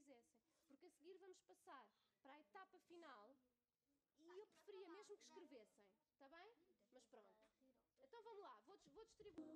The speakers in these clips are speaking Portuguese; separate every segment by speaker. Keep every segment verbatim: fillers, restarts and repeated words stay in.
Speaker 1: fizessem. Porque a seguir vamos passar para a etapa final e eu preferia mesmo que escrevessem. Está bem? Mas pronto. Então vamos lá. Vou, vou distribuir.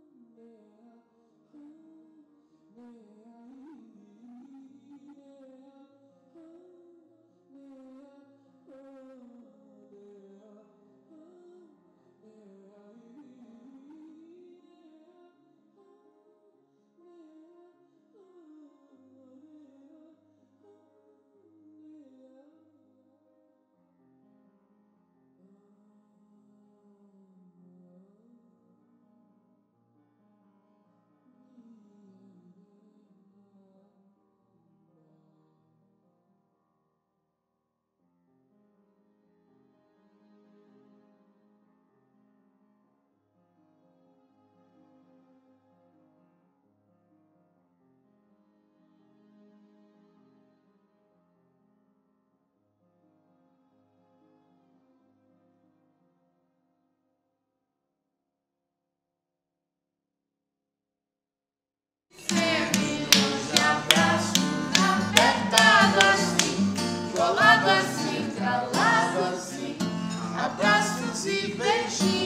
Speaker 2: Assim, abraços e beijinhos.